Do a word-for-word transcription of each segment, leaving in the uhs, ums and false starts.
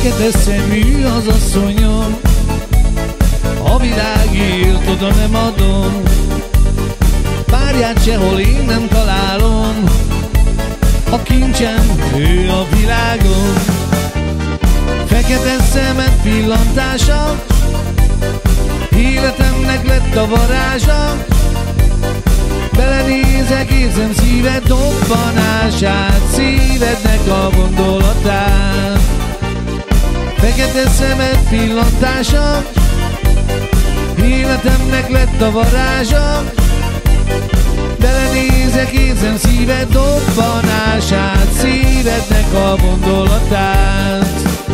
Fekete szemű az asszonyom, a világért oda nem adom, párját sehol én nem találom, a kincsem ő a világon. Fekete szemed pillantása, életemnek lett a varázsa, belenézek, érzem szíved dobbanását, szívednek a gondolatát. Fekete szemed pillantása, életemnek lett a varázsa, belenézek, érzem szíved dobbanását, szívednek a gondolatát.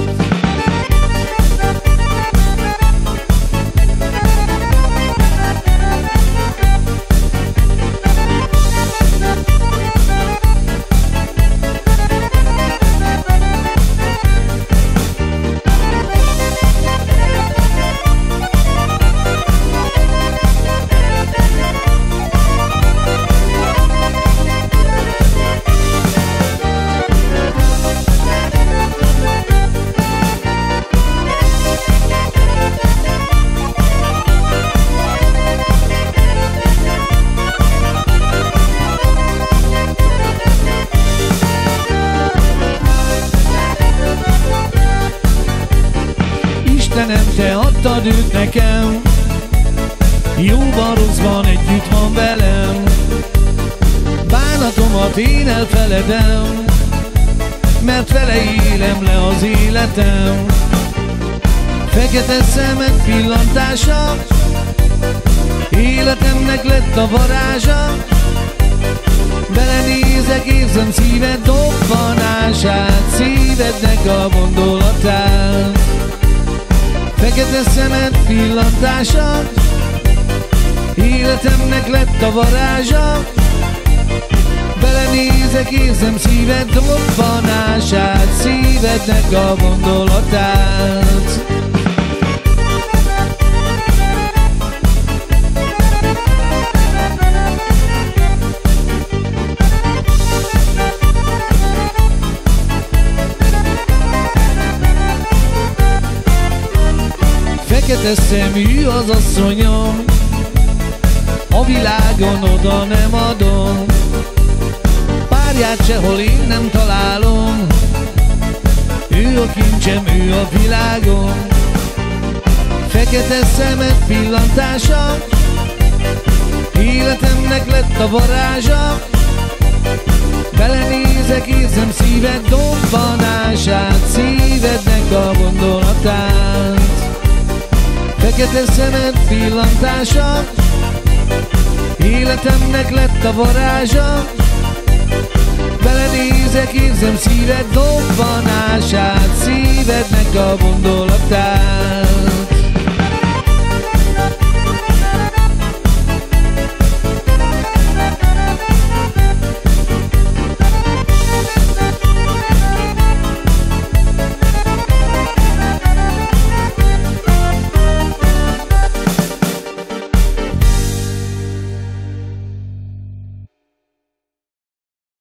Istenem, te adtad őt nekem, jóban rosszban együtt van velem. Bánatomat én elfeledem, mert vele élem le az életem. Fekete szemed pillantása, életemnek lett a varázsa, belenézek, érzem szíved dobbanását, szívednek a gondolatát. Fekete szemed pillantása, életemnek lett a varázsa, belenézek, érzem szíved dobbanását, szívednek a gondolatát. Fekete szemű az asszonyom, a világon oda nem adom, párját sehol én nem találom, ő a kincsem, ő a világon. Fekete szemed pillantása, életemnek lett a varázsa, belenézek, érzem szíved dobbanását, szívednek a gondolatát. Fekete szemed pillantása, életemnek lett a varázsa, belenézek, érzem szíved dobbanását, szívednek a gondolatát.